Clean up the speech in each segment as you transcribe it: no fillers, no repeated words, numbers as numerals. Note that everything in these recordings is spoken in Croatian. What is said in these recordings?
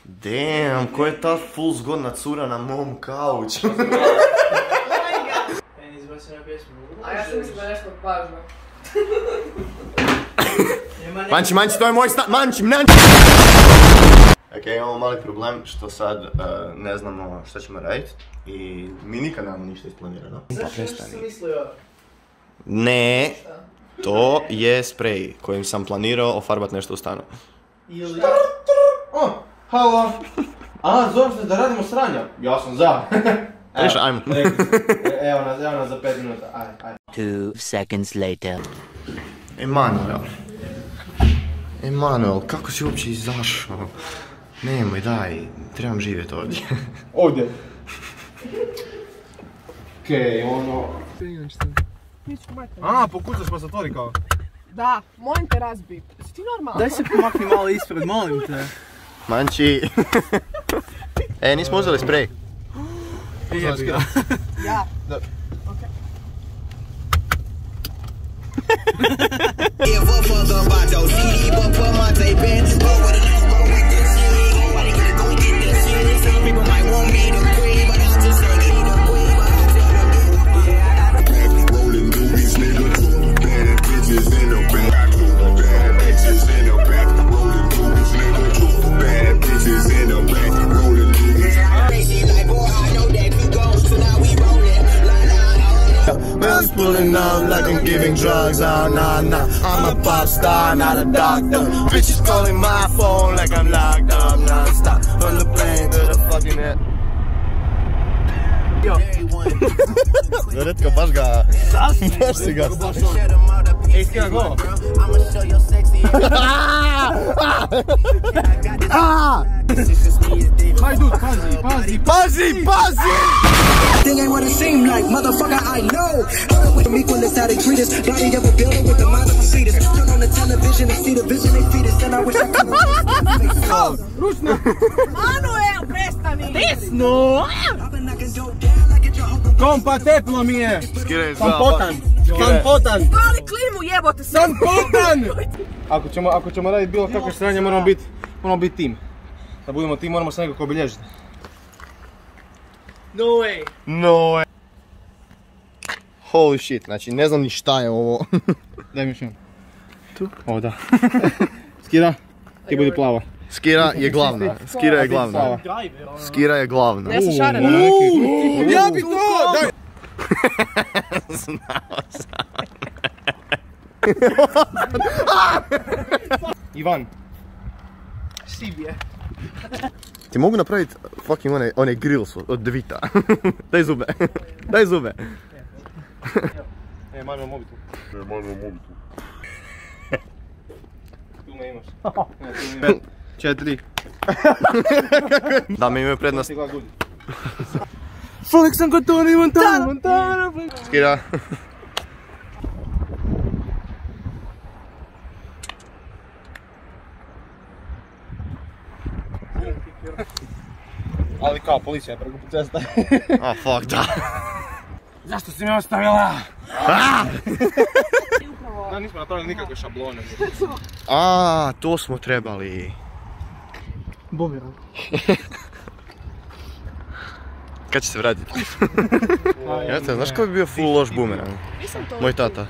Damn, ko je ta full zgodna cura na mom kauču? Izbacio na pjesmu. A ja sam mislila nešto pažno. Manči, to je moj stan, Manči! Ok, imamo mali problem što sad ne znamo šta ćemo raditi i mi nikad nemamo ništa isplanirano. Zašto sam mislio? Ne, to je sprej kojim sam planirao ofarbat nešto u stanu. Ili... O, halo! A, zovem se da radimo sranja. Ja sam za. Priša, ajmo. Evo nas za 5 minuta, ajde. 2 seconds later. Emanuel, kako si uopće izašao? Nemoj, daj, trebam živjeti ovdje. Ovdje. Okej, ono... A, pokucaš pa se otvori kao. Da, molim te razbi. Si ti normalno? Daj se pomakni malo ispred, molim te. Manči. Nismo uzeli sprej. Jebi ga. Ja. Pulling up like I'm giving drugs, oh nah. I'm a pop star, not a doctor. Bitches calling my phone like I'm locked up non-stop. From the plane to the fucking head. Redko, baš si ga. Ej, skina go. Hajdut, pazi! Thing ain't what it seem like, motherfucker, I know. Heard with me when they started treat us. Body of a building with the mind of a fetus. Turn on the television and see the vision they feed us. And I wish I could. Ručno! Manuel, prestani! Desno! I've been knocking dope down like it's your home. Kompa, teplo mi je! Skiraj Sampotan! Pali klimu, jebote se! Sampotan! Ako ćemo raditi bilo kakve sranje, moramo biti tim. Da budemo tim, moramo se nekako obilježiti. No way! No way. Holy shit, znači ne znam ni šta je ovo. Daj mi još jedan. Tu? O, da. Skira, ti budi plava. Skira je glavna. Skira je glavna. Ne se šarena. Ja bi to! Daj! Znao sam. Ivan. Sibije. Ti mogu napraviti fucking one grills od Devita. Daj zube. Manuel mobitel. Tu me imaš. 5, 4. Da mi imaju prednost. Felix San Antonio Montana. Skira. Ali kao policija je preko cesta. A fuck da. Zašto si me ostavila? Da, nismo napravili nikakve šablone. To smo trebali. Bumerang. Kad će se vratiti? Ja te, znaš ko bi bio full loš bumerang? Moj tata.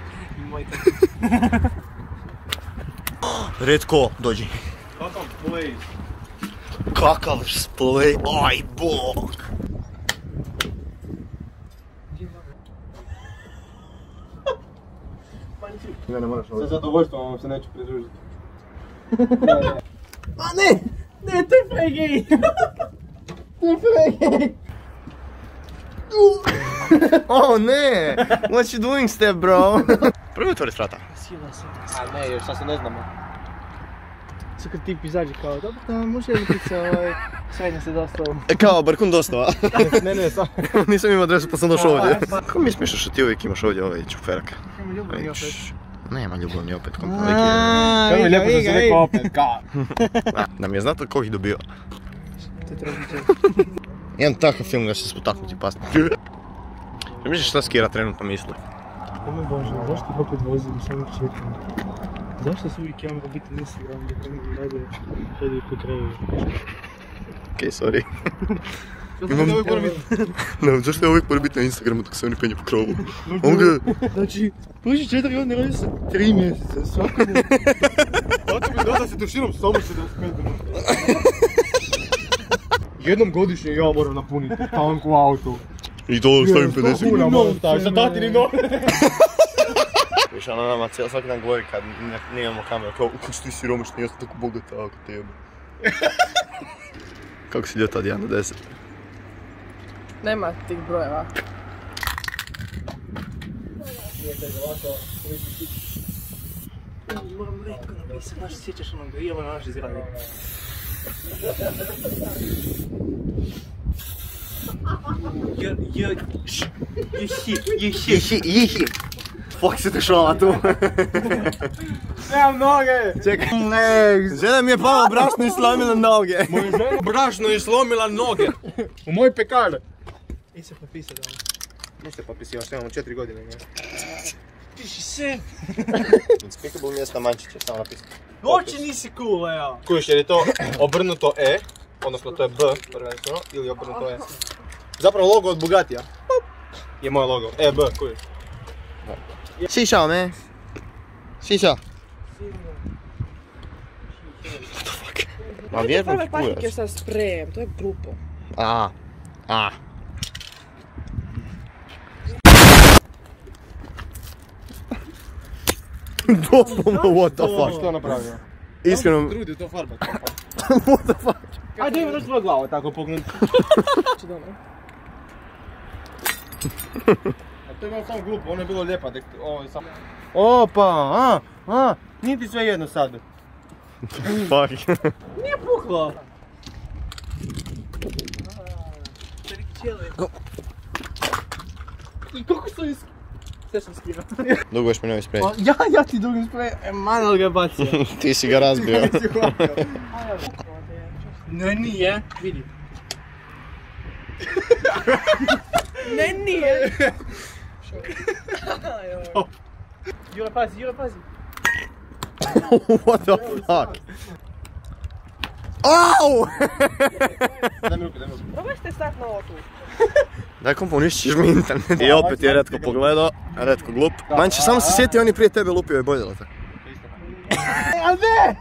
Redko, dođi. Kakav play? Kakav splay, aj bog! Ne moraš ovo. Sa zadovoljstvom vam se neću pridružiti. A ne! Ne, to je fregej! To je fregej! Oh ne! What you doing step bro? Prvi otvori vrata. Sila se. A ne, još sad se ne znamo. Sad kad tip izađe kao, dobro tamo, može li biti srednja se dostao? Kao, Barkun dostava. Ne, sad. Nisam imao adresu pa sam došao ovdje. Kako mi smišaš što ti uvijek imaš ovdje ovaj čuferak? Nema ljubavni opet. Nema ljubavni opet, Kako mi lijepo što si rekao opet, kao. Da mi je znate koliko ih dobio. To je tražniče. Jedan takav film da će se spotaknuti pasti. Misliš šta Skira trenutno misli? O moj Bože, zašto ti opet vozim, samo čekam? Zašto se uvijek ja mogu biti na Instagramu dok radi po kraju? Okej, sorry. Zašto ja uvijek moram biti na Instagramu dok se oni penje po krovu? Znači, prošli 4 godine radi se 3 mjeseca, svako ne. Zato mi da se tuširam samo 70 metara. Jednom godišnje ja moram napuniti tank u autu. I to stavim 50 kuna moram staviti, sa tatini noge. Viš, ona nama svaki dan govori kad nemamo kameru, kao kako si ti siromašni, ja sam tako bogata ako te jebe. Kako si ljeta od 1 do 10? Nema tih brojeva. Moram retko napisati, znaš, sjećaš onog da imamo na našoj zgradi. Jihi! Fuck si te šala tu. Nemam noge! Čekaj. Žena mi je pala brašno i slomila noge. Moja žena brašno je slomila noge. U moj pekar. I se napisati da. Ne se popisivaš, nemamo 4 godine. Piši se! Inspicable mjesta Mančića, samo napisati. Uopće nisi cool, evo. Kužiš, jer je to obrnuto E, odnosno to je B prvenstveno, ili obrnuto E. Zapravo logo od Bugatija je moj logo, E, B, kužiš. Šiša, me. Šiša. Ma vjerujem ti Prve patike kurac. sa sprejem, to je grupo. Doslovno, what the fuck. Što napravio? Iskreno, Trudi to farbati. what the fuck. Ajde ima tvoju glavu tako pognuti. Dobro. A to je malo samo glupo, ono je bilo lijepa, ovo je samo... Opa, nije ti sve jedno sad. Fuck. Nije puklo! Veliki cijeli. I kako su Sve sam skirao. Dugo još mi novi sprej. Ja ti drugim sprej, Emanuel ga je bacio. Ti si ga razbio. Ne, nije. Vidi. Ne, nije! Jure, pazi, Jure, pazi. What the fuck? Au! Daj mi ruku, daj mi ruku. Probaj ste stati na ovo tu. Daj kom poništiš mi internet. I opet je Retko pogledao, Retko glup. Manče, samo se sjeti, on je prije tebe lupio i boljelo te. A ne!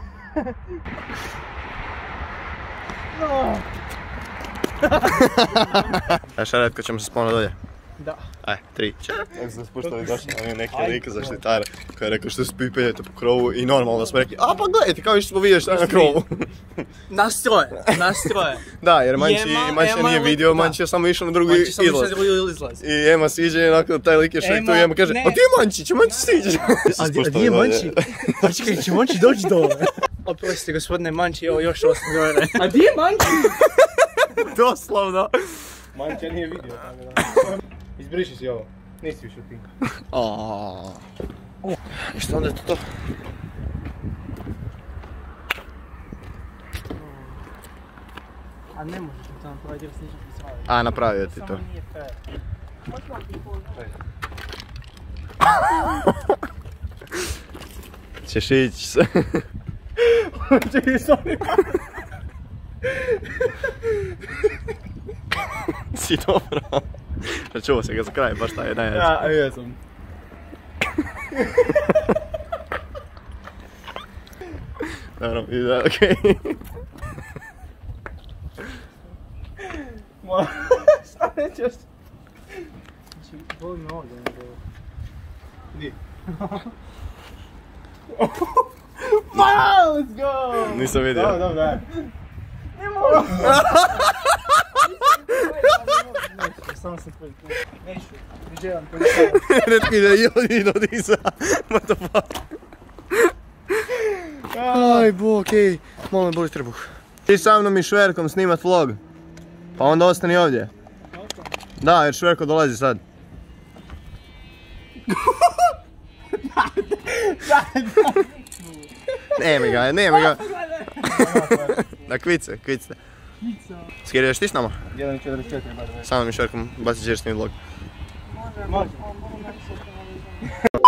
Aj šta Retko, ćemo se spavno dolje? Da. Aj, 3, 4. Kako sam spuštali došli, on je neki lik zaštitara koji je rekao što se vi penjete po krovu i normalno smo rekli, a pa gledajte kao što vidjeli šta je na krovu. Nastroje. Da, jer Manči nije vidio, Manči je samo išao na drugi izlaz. I Ema siđe i onako taj lik je šek tu i Ema kaže, a ti je Manči, će Manči siđe. A gdje je Manči? Pa čekaj, će Manči doći dole? Oprostite gospodine Manči, evo još 8 gore. A gdje je Manči? Doslovno. Manča nije vidio, tako da. Izbriši si ovo, nisi više ti. I što onda je to? A ne možeš mi to napraviti jer se ništa pisali. A, napravio ti to. Samo nije fair. Ćeš ići se. Čekaj, sorry. Si dobro. Čuo se ga za kraj, baš taj je najjači. Ja, jesam. Dobro, ide, okej. Šta nećeš? Znači, volim me ovdje, nego... Di? Let's go! Nisam vidio. Dobro, daj. Samo sam tvoj. Neću. Viđevam, pođevam. Retko ide od iza. What the fuck? Aj, bo, okej. Malo me boli trbuh. Ti sa mnom i Šverkom snimat vlog. Pa onda ostani ovdje. Da, jer Šverko dolazi sad. Nema ga. Da, kvice. Skiruješ ti s nama? 1.44 bar. Samo mi Šverkom bacit ćeš snimit vlog. Može.